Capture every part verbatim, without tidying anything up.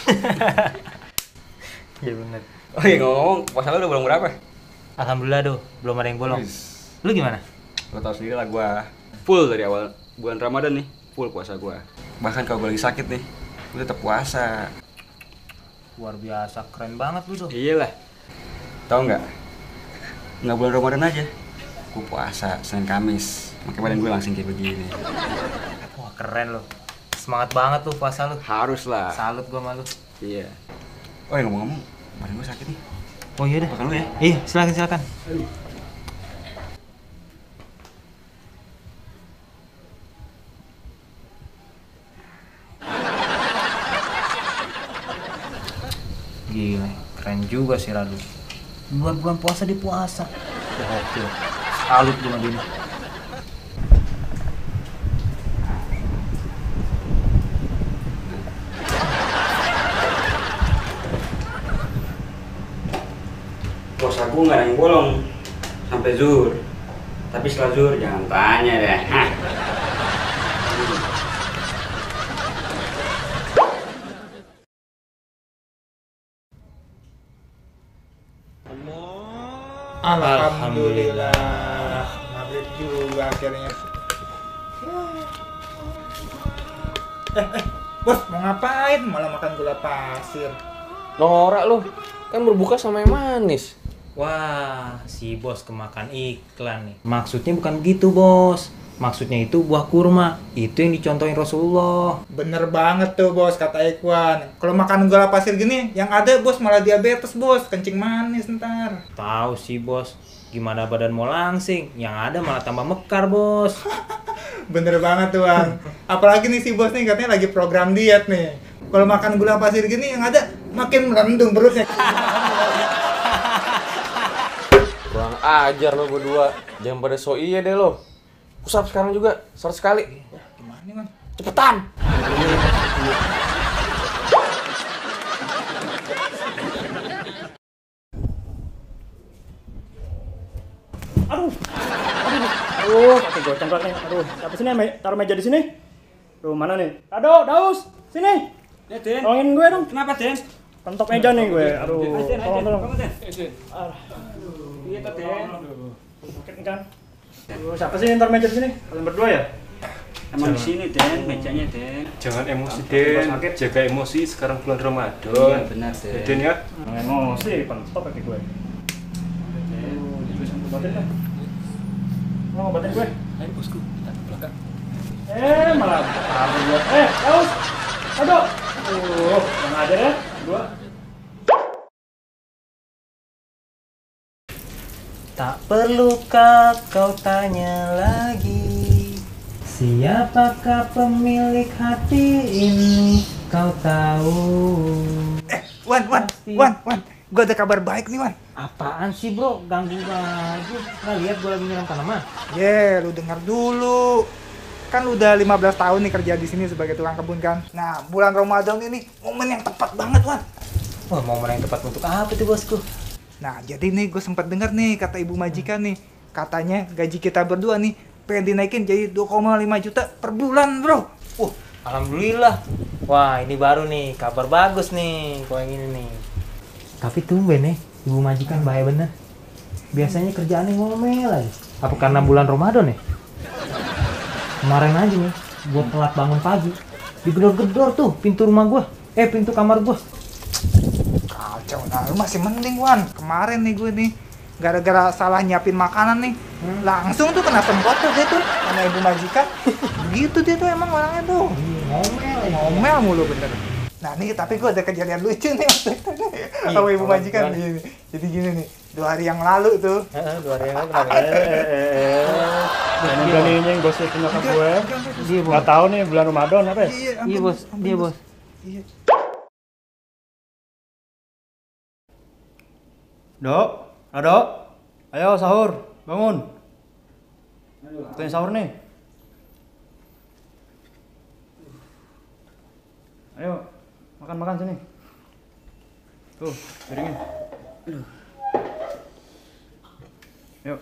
Iya bener. Oh iya ngomong, puasa lu udah bolong berapa? Alhamdulillah tuh, belum ada yang bolong. Wis. Lu gimana? Lo tau sendiri lah gua full dari awal bulan Ramadan nih, full puasa gua. Bahkan kalau gua lagi sakit nih, gua tetap puasa. Luar biasa, keren banget lu tuh. Iyalah. Tahu nggak? Nggak bulan Ramadan aja, gua puasa Senin Kamis. Makanya badan gua langsing kayak begini. Wah keren lu. Semangat banget tuh puasa lu. Harus lah. Salut gua sama lu. Iya. Oh ya ngomong-ngomong, badan gua sakit nih. Oh iya deh. Makan lu ya? Iya, silakan silakan. Gila, keren juga sih Radu. Bulan-bulan puasa di puasa. Oke. Salut gua sama dia. Puasa gua nggak ada yang bolong sampai zuhur. Tapi setelah zuhur jangan tanya deh. Hah. Alhamdulillah. Maghrib juga akhirnya. Eh, eh, bos mau ngapain? Malah makan gula pasir. Norak lu, kan berbuka sama yang manis. Wah, si bos kemakan iklan nih. Maksudnya bukan begitu, bos. Maksudnya itu buah kurma. Itu yang dicontohin Rasulullah. Bener banget tuh bos kata Ikhwan. Kalau makan gula pasir gini, yang ada bos malah diabetes bos, kencing manis ntar. Tahu sih, bos. Gimana badan mau langsing, yang ada malah tambah mekar, bos. Bener banget tuh bang. Apalagi nih si bos nih katanya lagi program diet nih. Kalau makan gula pasir gini, yang ada makin melendung perutnya. Kurang ajar lo berdua. Jangan pada so iya deh lo. Pusap sekarang juga, seratus kali. Ya, gimana nih man? Cepetan. Aduh, aduh, aduh, pakai goceng nih. Aduh, siapa sini? Me taruh meja di sini. Tuh mana nih? Ado, Daus, sini. Ya, Den. Tolongin gue dong. Kenapa, Den? Pentok meja nih gue. Aduh, Den, tolong Den. tolong. Kamu, Den. Aduh, Iya, tuh, Den. sakit nih kan. Aduh, siapa sih yang taruh meja di sini? Kalian berdua ya? Emang di sini, Den, mejanya, Den. Jangan emosi, Apa, Den. sakit? Jaga emosi, sekarang bulan Ramadan. Iya, benar, Den. Ya, Den ya. Jangan emosi, pentok kaki gue. Aduh, jadi obatin lah. Mau obatin gue? Ayo bosku, kita ke belakang. Eh, malah kabur gue. Eh, Daus. Aduh. Tuh, yang aja ya. Dua. Tak perlukah kau tanya lagi, siapakah pemilik hati ini? Kau tahu. Eh, Wan, Wan, Wan, Wan. Gue ada kabar baik nih Wan. Apaan sih bro? Ganggu aja. Nggak lihat gue lagi nyiram tanaman. Ye, lu dengar dulu. Kan lu udah lima belas tahun nih kerja di sini sebagai tukang kebun kan. Nah, bulan Ramadan ini momen yang tepat banget, Wan. Wah, momen yang tepat untuk apa tuh bosku? Nah, jadi nih gue sempat dengar nih kata ibu majikan nih. Katanya gaji kita berdua nih pengen dinaikin jadi dua koma lima juta per bulan, bro. Wah, alhamdulillah. Wah, ini baru nih, kabar bagus nih, kalau yang ini nih. Tapi tumben nih, ibu majikan bahaya bener. Biasanya kerjaannya ngomel aja. Apa karena bulan Ramadan ya? Kemarin aja nih, gue telat bangun pagi. Digedor-gedor tuh pintu rumah gue. Eh, pintu kamar gue. Kacau, nah lu masih mending, Wan. Kemarin nih gue nih, gara-gara salah nyiapin makanan nih, hmm. langsung tuh kena semprot tuh dia tuh sama ibu majikan. Gitu dia tuh emang orangnya tuh. Ngomel ya. Ngomel mulu bener. Nah nih, tapi gue ada kejadian lucu nih waktu itu nih sama ibu majikan gini. Jadi gini nih, dua hari yang lalu tuh. Heeh, dua hari yang lalu kenapa? Berani-beraninya yang gosip nyokap gue. Iya, bos. Nggak tahu nih bulan Ramadan apa ya? Iya, Iya, bos. Iya, bos. Iya. Dok, Dok, ayo sahur, bangun. Waktunya sahur nih. Ayo, makan-makan sini. Tuh, piringnya. Yuk.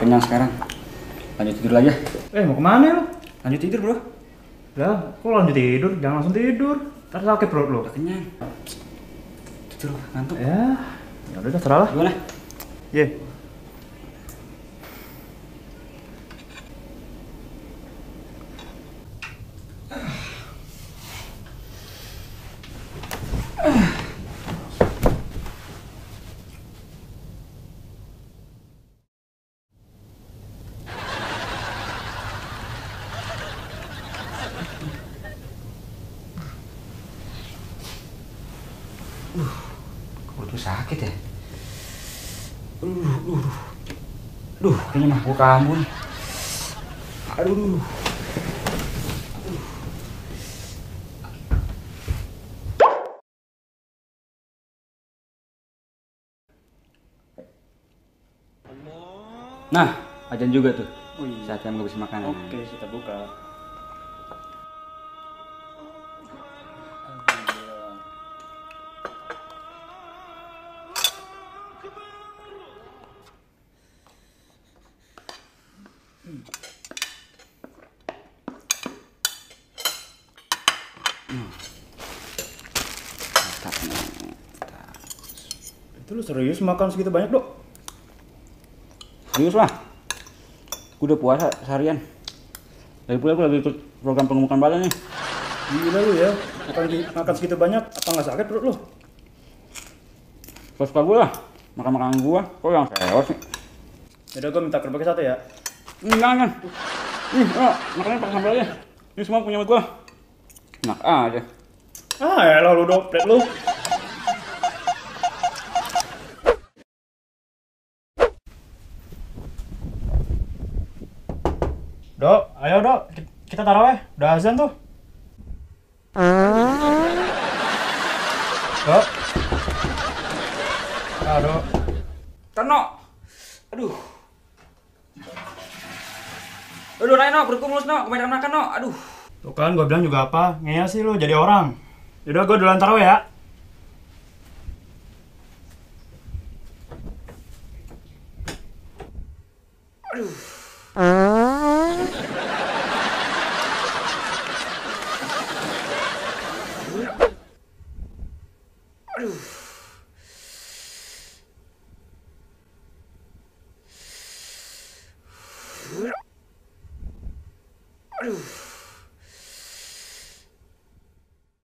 kenyang sekarang. Lanjut tidur lagi ya. Eh, mau kemana lu? Lanjut tidur bro. Lah, kok lanjut tidur? Jangan langsung tidur. Ntar sakit perut lu. Udah kenyang. Tidur ngantuk. Ya, ya udah terserah lah. Gimana? Ye. Perut tuh sakit ya. Aduh, aduh, aduh. Duh, kayaknya mah gua kambuh nih. Aduh, aduh. Nah, ajan juga tuh. Saatnya menghabiskan makanan. Oke, kita buka. Itu lu serius makan segitu banyak, Dok? Serius lah. Gue udah puasa seharian. Lagi pula gue lagi ikut program pengemukan badan nih. Gila lu ya, makan, makan segitu banyak, apa nggak sakit perut lu? Suka gue lah. Makan-makanan gue. Kok yang sewot sih? Yaudah, gue minta kerupuknya satu ya. Enggak, kan. Nih, oh, makannya pakai sambal aja. Ini semua punya gue. Enak aja. Ah, elah lu, Dok, plate lu. Dok, ayo Dok, kita taraweh, udah azan tuh. Dok. Ah, Dok. Terno. Aduh. Aduh, naik no, perutku mulus no, kebanyakan makan no, aduh. Tuh kan, gue bilang juga apa, ngeyel sih lu jadi orang. Yaudah, gue duluan taraweh ya. Aduh.